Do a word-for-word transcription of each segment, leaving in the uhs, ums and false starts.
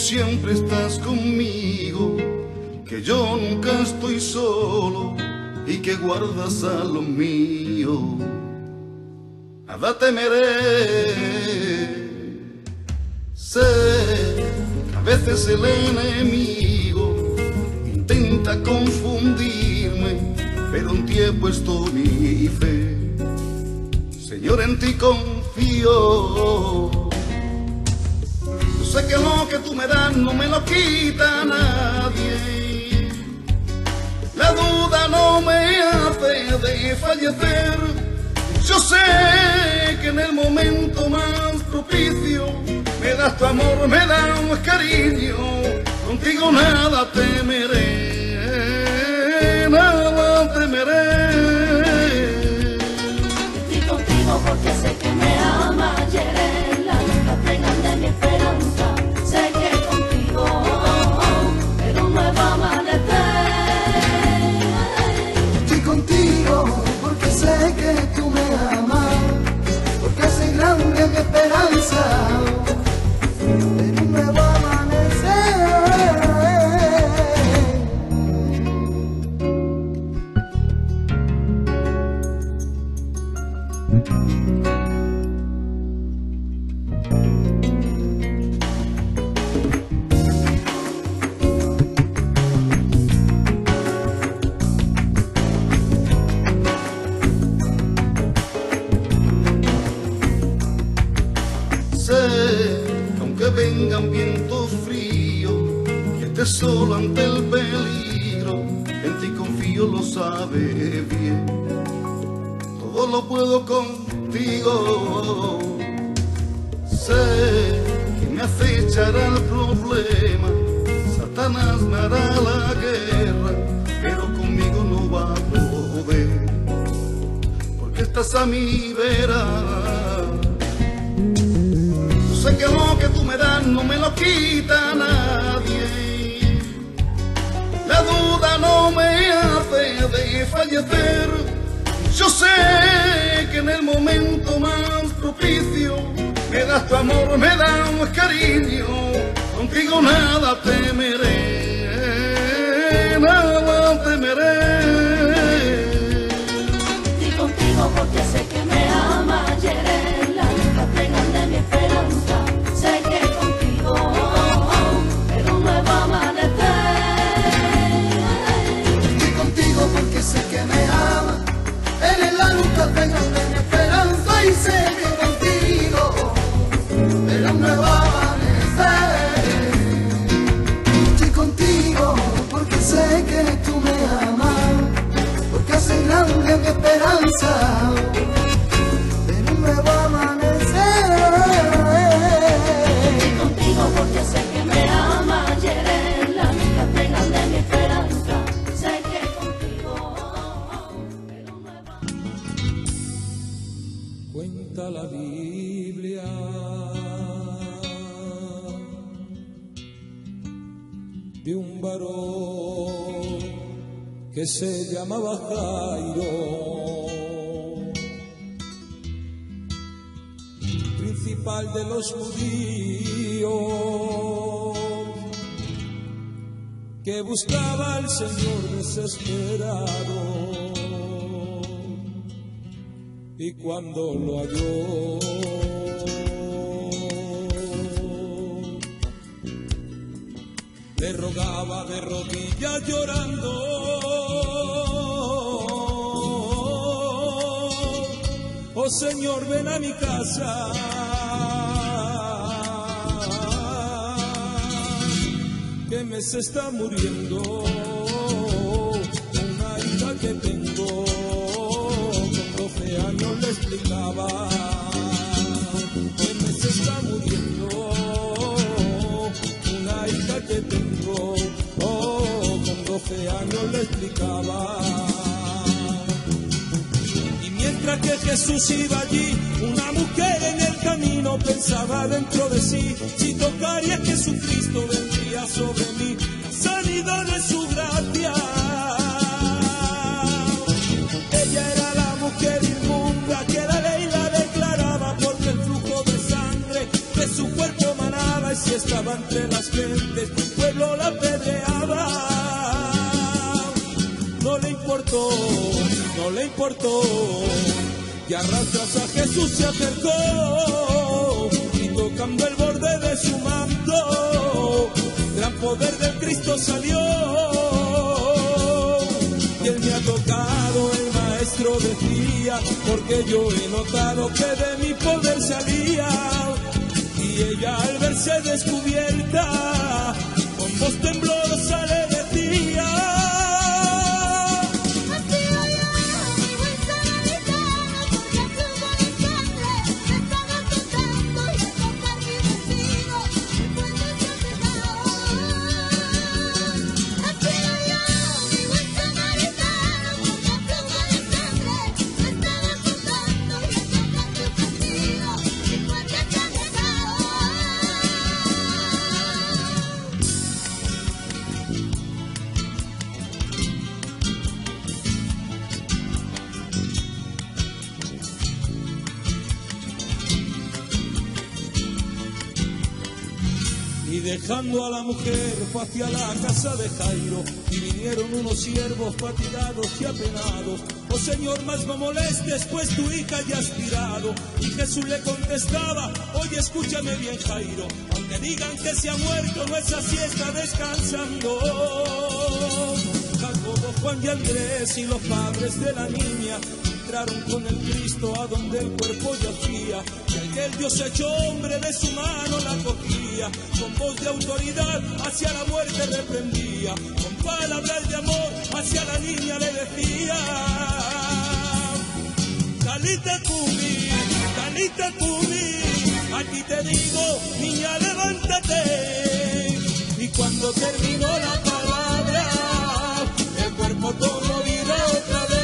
siempre estás conmigo, que yo nunca estoy solo y que guardas a lo mío. Nada temeré. Sé que a veces el enemigo intenta confundirme, pero en ti he puesto mi fe. Señor, en ti confío. Yo sé que lo que tú me das no me lo quita nadie. La duda no me hace de fallecer. Yo sé que en el momento más propicio me das tu amor, me das cariño. Contigo nada temeré, nada temeré. Y contigo porque sé que me amas y eres la luz que grande mi esperanza. Sé que contigo era un nuevo amanecer. Estoy contigo porque sé que tú me amas, porque hace grande mi esperanza en un nuevo Vengan vientos fríos, que estés solo ante el peligro, en ti confío, lo sabes bien. Todo lo puedo contigo. Sé que me acechará el problema, Satanás me hará la guerra, pero conmigo no va a poder, porque estás a mi vera. Sé que lo que tú me das no me lo quita nadie. La duda no me hace de fallecer. Yo sé que en el momento más propicio me das tu amor, me das cariño. Contigo nada temeré, nada temeré. Y contigo porque sé que me amas y eres la luz que grande mi esperanza. Sé que contigo era un nuevo amanecer. Estoy contigo porque sé que me amas, eres la luz que hace grande mi esperanza. Y sé que contigo era un nuevo amanecer. Estoy contigo porque sé que tú me amas, porque hace grande mi esperanza en un nuevo amanecer. Porque sé que me amas y eres la única pena de mi esperanza. Sé que contigo era un nuevo... Cuenta la Biblia de un varón que se llamaba Jairo, principal de los judíos, que buscaba al Señor desesperado, y cuando lo halló, le rogaba de rodillas llorando: oh Señor, ven a mi casa, que me se está muriendo una hija que tengo. Con doce años le explicaba que me se está muriendo una hija que tengo. Oh, con doce años le explicaba. Y mientras que Jesús iba allí, una mujer en el camino pensaba dentro de sí: si tocaría a Jesucristo vendría sobre mí la sanidad de su gracia. Ella era la mujer inmunda que la ley la declaraba, porque el flujo de sangre de su cuerpo manaba, y si estaban entre las gentes, el pueblo la apedreaba. No le importó, no le importó, y arrastras a Jesús se acercó, y tocando el borde de su manto, gran poder del Cristo salió. Y él me ha tocado, el maestro decía, porque yo he notado que de mi poder salía. Y ella al verse descubierta, con voz temblorosa le decía: dejando a la mujer fue hacia la casa de Jairo, y vinieron unos siervos fatigados y apenados. Oh Señor, más no molestes, pues tu hija ya ha expirado. Y Jesús le contestaba: oye, escúchame bien, Jairo, aunque digan que se ha muerto, no es así, está descansando. Jacobo, Juan y Andrés y los padres de la niña entraron con el Cristo a donde el cuerpo yacía, y aquel Dios hecho hombre de su mano la cogía, con voz de autoridad hacia la muerte reprendía, con palabras de amor hacia la niña le decía: Talita cumi, Talita cumi, aquí te digo, niña, levántate. Y cuando terminó la palabra, el cuerpo tomó vida otra vez.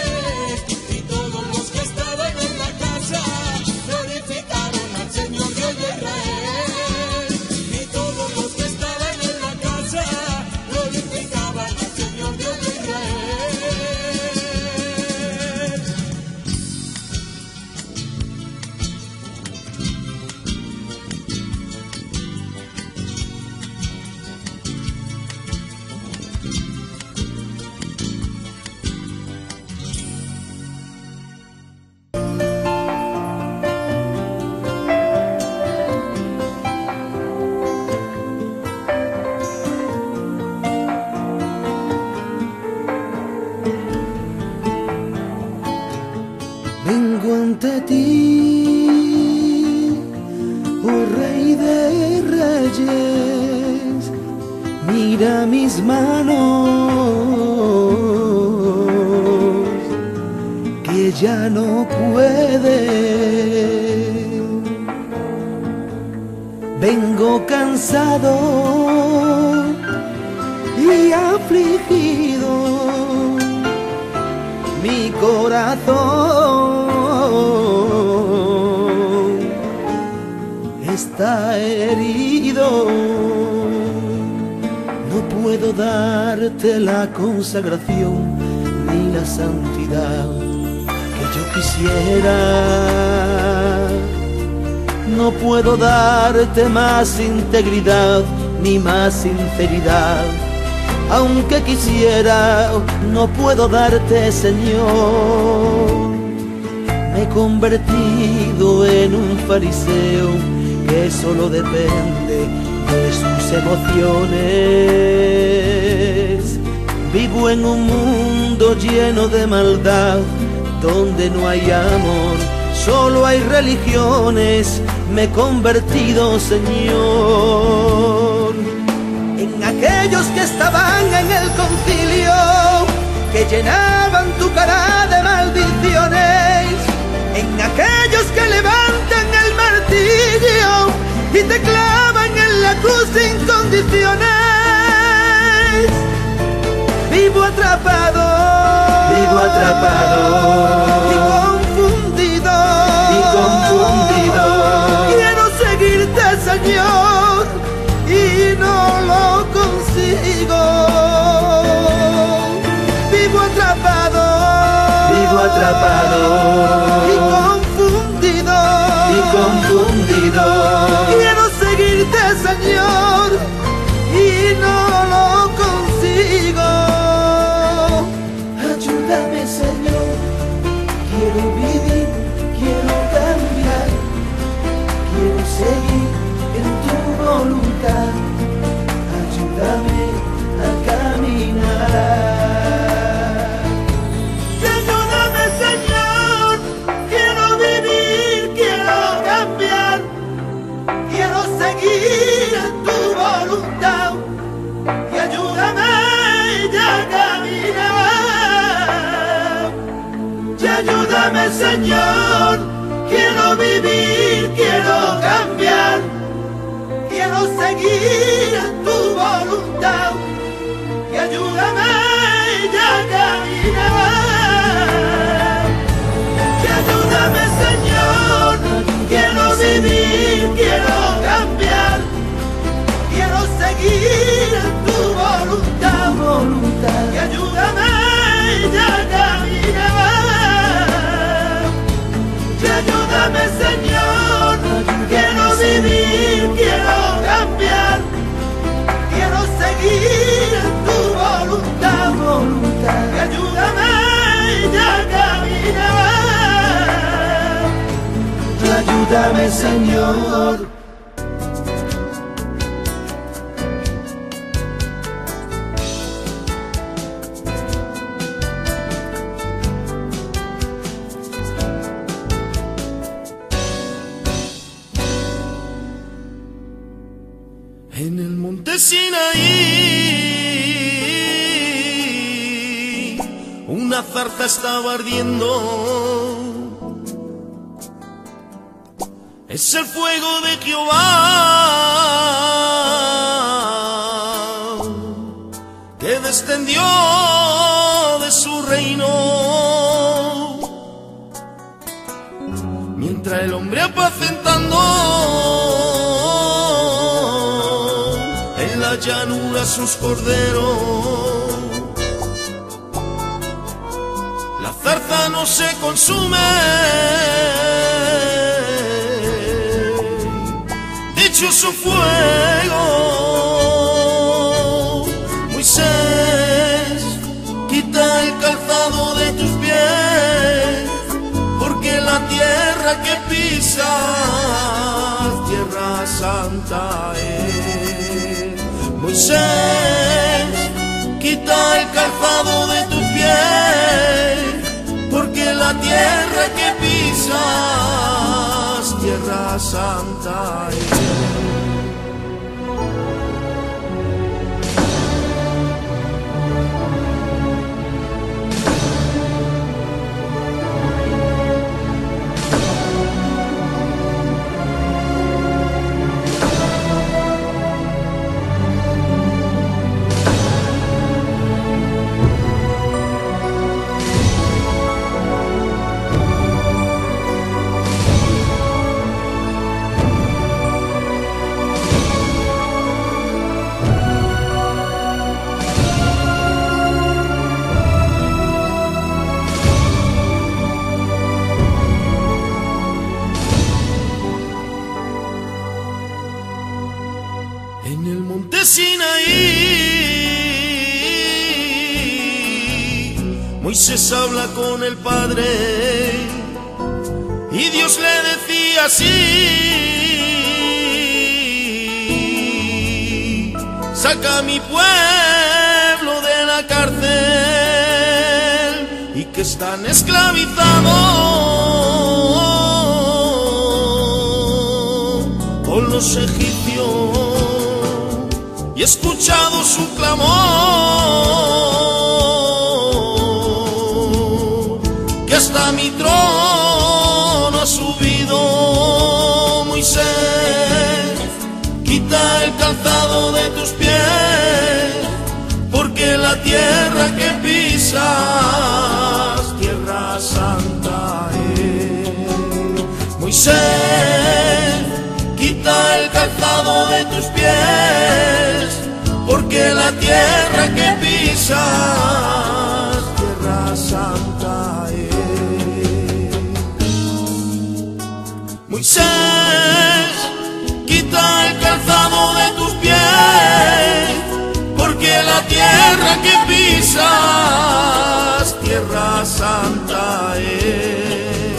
Vengo ante ti, oh Rey de Reyes, mira mis manos, que ya no pueden. Vengo cansado y afligido, mi corazón está herido. No puedo darte la consagración ni la santidad que yo quisiera. No puedo darte más integridad ni más sinceridad. Aunque quisiera, no puedo darte, Señor. Me he convertido en un fariseo que solo depende de sus emociones. Vivo en un mundo lleno de maldad, donde no hay amor, solo hay religiones. Me he convertido, Señor, en aquellos que estaban en el concilio, que llenaban tu cara de maldiciones, en aquellos que levantan el martillo y te clavan en la cruz sin condiciones. Vivo atrapado, vivo atrapado y confundido, y confundido. Quiero seguirte, Señor, y no lo consigo. Vivo atrapado, vivo atrapado y confundido, y confundido. Quiero seguirte, Señor, Señor, quiero vivir, quiero cambiar, quiero seguir en tu voluntad, ayúdame a caminar. Ayúdame, Señor, quiero vivir, quiero cambiar, quiero seguir en tu voluntad y ayúdame a caminar. Y ayúdame, Señor, quiero vivir, quiero cambiar, quiero seguir en tu voluntad y ayúdame a caminar. Y ayúdame, Señor, quiero vivir, quiero cambiar, quiero seguir en tu voluntad, voluntad. Y ayúdame a caminar. Y ayúdame, Señor, quiero vivir, quiero cambiar, quiero seguir en tu voluntad, voluntad. Y ayúdame a caminar. Ayúdame, Señor. En el monte Sinaí, una zarza estaba ardiendo. Es el fuego de Jehová que descendió de su reino. Mientras el hombre apacentando en la llanura sus corderos, la zarza no se consume. Dichoso fuego, Moisés, quita el calzado de tus pies, porque la tierra que pisas, tierra santa es. Moisés, quita el calzado de tus pies, porque la tierra que pisas, tierra santa es. En el monte Sinaí, Moisés habla con el Padre y Dios le decía así: saca a mi pueblo de la cárcel y que están esclavizados por los egipcios. Y he escuchado su clamor, que hasta mi trono ha subido. Moisés, quita el calzado de tus pies, porque la tierra que pisas, tierra santa es. Moisés, quita el calzado de tus pies, porque la tierra que pisas, tierra santa es. Moisés, quita el calzado de tus pies, porque la tierra que pisas, tierra santa es. santa es.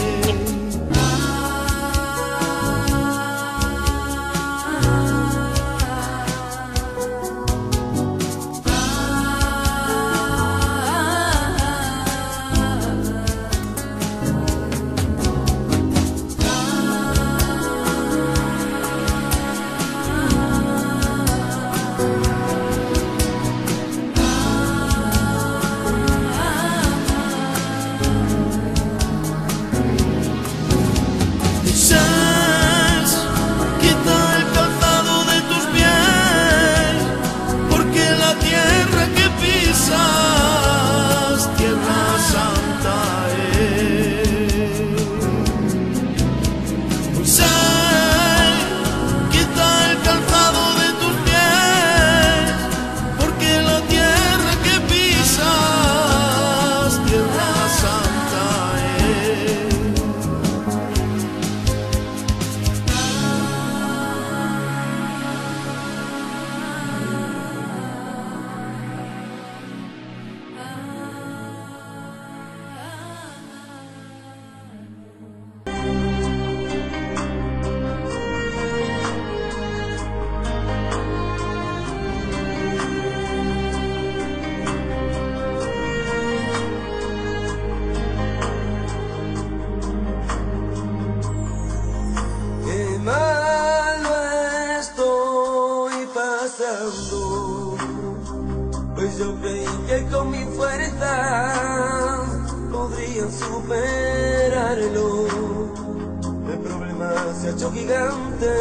Pues yo creí que con mi fuerza podrían superarlo. El problema se ha hecho gigante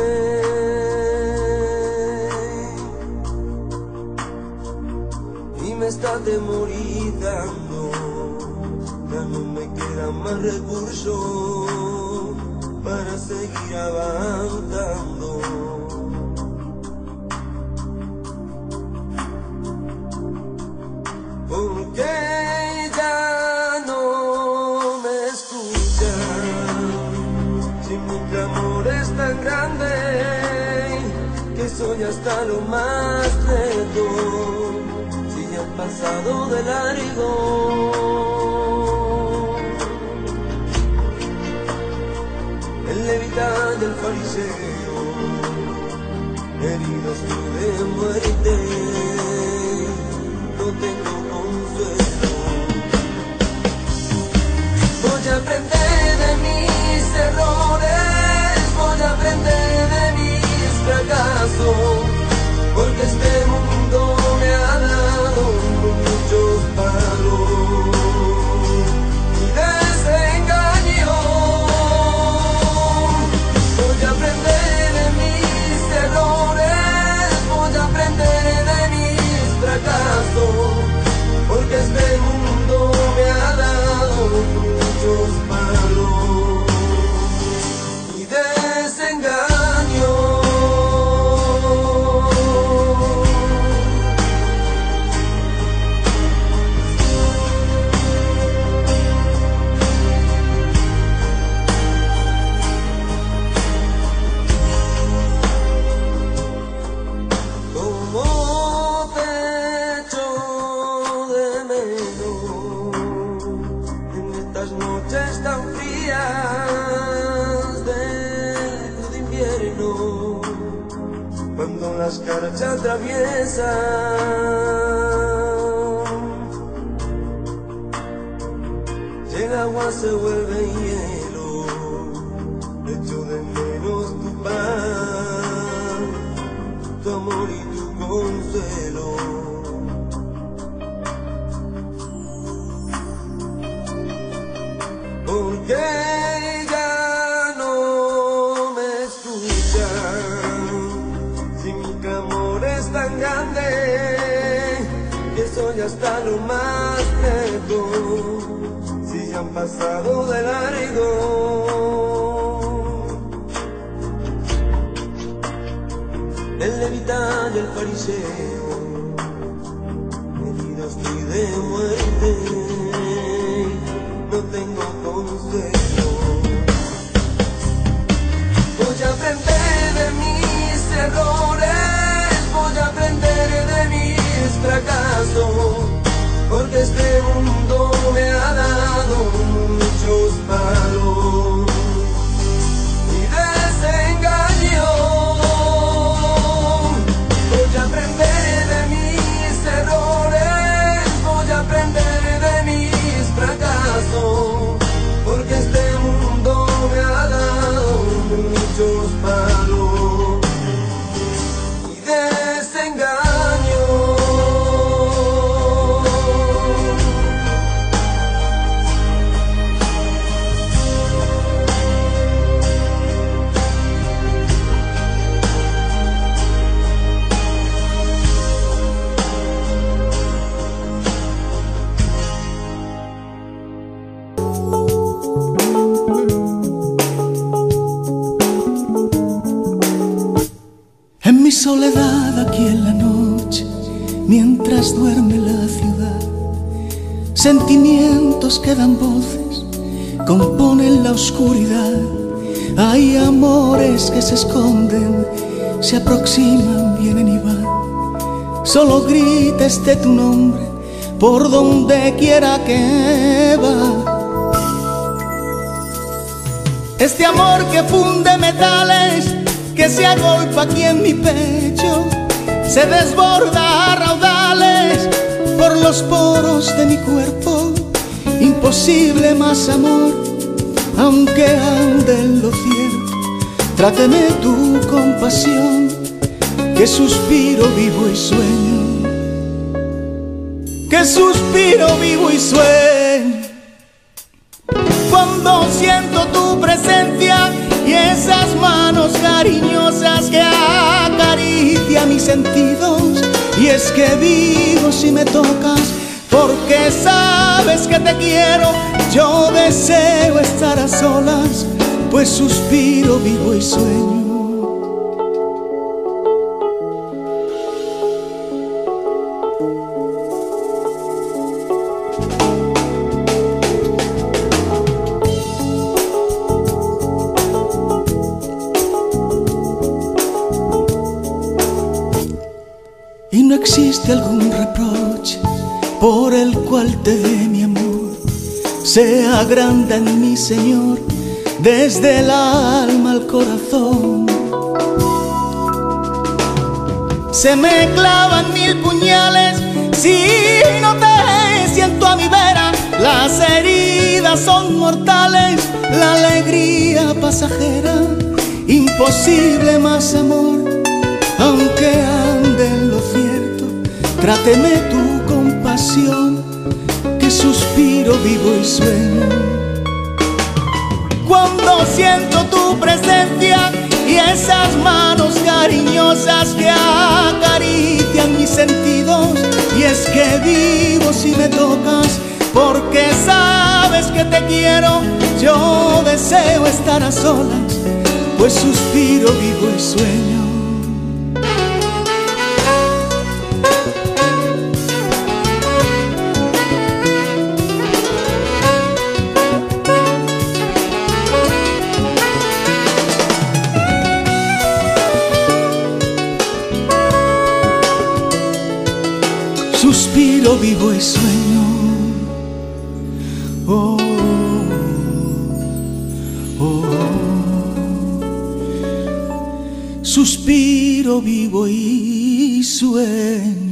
y me está atemorizando. Ya no me quedan más recursos para seguir avanzando. Porque ya no me escuchan, si mi clamor es tan grande que soy hasta lo más lejos, si ya han pasado de largo. El levitán del fariseo, heridos de muerte, no tengo consuelo. Voy a aprender de mis errores, voy a aprender de mis fracasos, porque este mundo me ha dado muchos palos y desengaños. Voy a aprender de mis errores, voy a aprender de mis fracasos, porque este mundo me ha dado muchos palos y desengaños. Como te echo de menos en estas noches tan frías del invierno, cuando las caras atraviesan, y el agua se vuelve hielo. Echo de menos tu paz, tu amor y tu consuelo. Porque ya no me escuchan, si mi clamor es tan grande que soy hasta lo más lejos, si ya han pasado de largo. El levitán y el fariseo, heridos ni de muerte, no tengo consuelo. Voy a aprender de mis errores, voy a aprender de mis fracasos, porque este mundo me ha dado soledad aquí en la noche, mientras duerme la ciudad. Sentimientos que dan voces, componen la oscuridad. Hay amores que se esconden, se aproximan, vienen y van. Solo grita este tu nombre por donde quiera que va. Este amor que funde metales, que se agolpa aquí en mi pecho, se desborda a raudales por los poros de mi cuerpo. Imposible más amor, aunque ande en lo cierto. Tráteme tu compasión, que suspiro vivo y sueño, que suspiro vivo y sueño. Cuando siento tu presencia y esas manos cariñosas que acarician mis sentidos, y es que vivo si me tocas, porque sabes que te quiero. Yo deseo estar a solas, pues suspiro vivo y sueño. Y no existe algún reproche por el cual te dé mi amor. Sea grande en mi Señor, desde el alma al corazón. Se me clavan mil puñales si no te siento a mi vera. Las heridas son mortales, la alegría pasajera. Imposible más amor, aunque ande en lo cierto. Tráteme tu compasión, que suspiro vivo y sueño. Cuando siento tu presencia y esas manos cariñosas que acarician mis sentidos, y es que vivo si me tocas, porque sabes que te quiero. Yo deseo estar a solas, pues suspiro vivo y sueño. Suspiro vivo y sueño. Oh, oh, oh. Suspiro vivo y sueño.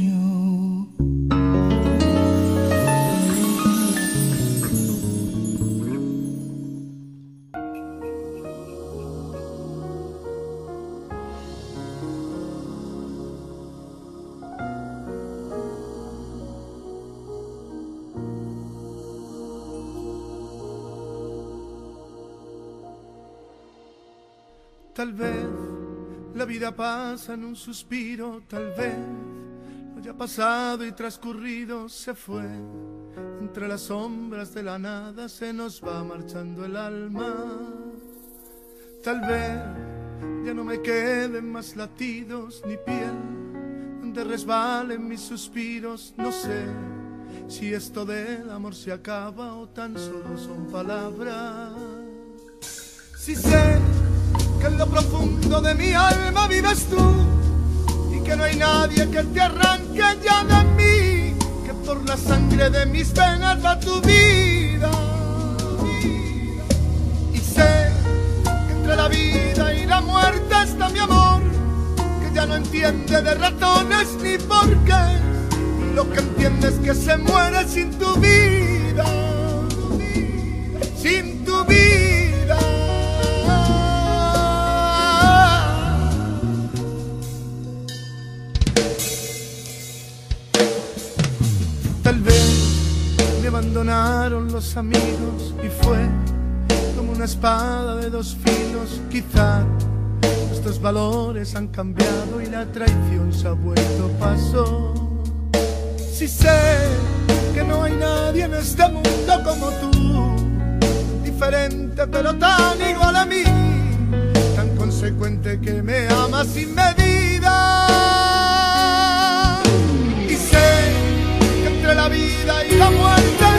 Tal vez la vida pasa en un suspiro, tal vez lo ya pasado y transcurrido se fue. Entre las sombras de la nada se nos va marchando el alma. Tal vez ya no me queden más latidos ni piel donde resbalen mis suspiros. No sé si esto del amor se acaba o tan solo son palabras. Si sé que en lo profundo de mi alma vives tú, y que no hay nadie que te arranque ya de mí, que por la sangre de mis venas va tu vida. Y sé que entre la vida y la muerte está mi amor, que ya no entiende de ratones ni por qué, y lo que entiende es que se muere sin tu vida, sin tu vida. Tal vez me abandonaron los amigos y fue como una espada de dos filos. Quizá nuestros valores han cambiado y la traición se ha vuelto paso. Si sé que no hay nadie en este mundo como tú, diferente pero tan igual a mí, tan consecuente que me ama sin medida. entre la vida y la muerte.